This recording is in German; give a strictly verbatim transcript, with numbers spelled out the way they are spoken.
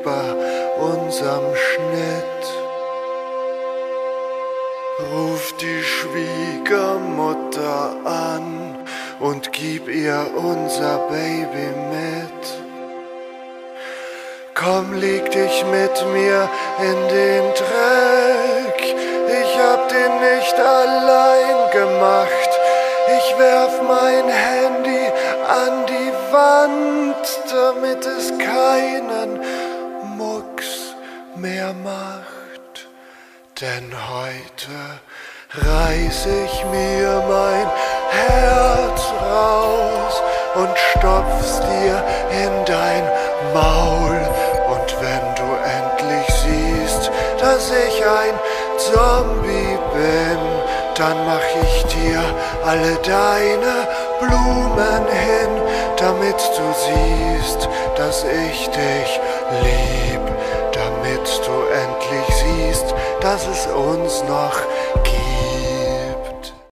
über unserem Schnitt. Ruf die Schwiegermutter an und gib ihr unser Baby mit. Komm, leg dich mit mir in den Dreck, ich hab den nicht allein gemacht. Ich werf mein Handy an die Wand, damit es keinen Mucks mehr macht. Denn heute reiß ich mir mein Herz raus und stopf's dir in dein Maul. Und wenn du endlich siehst, dass ich ein Zombie bin, dann mach ich dir alle deine Blumen hin, damit du siehst, dass ich dich lieb, damit du endlich siehst, dass es uns noch gibt.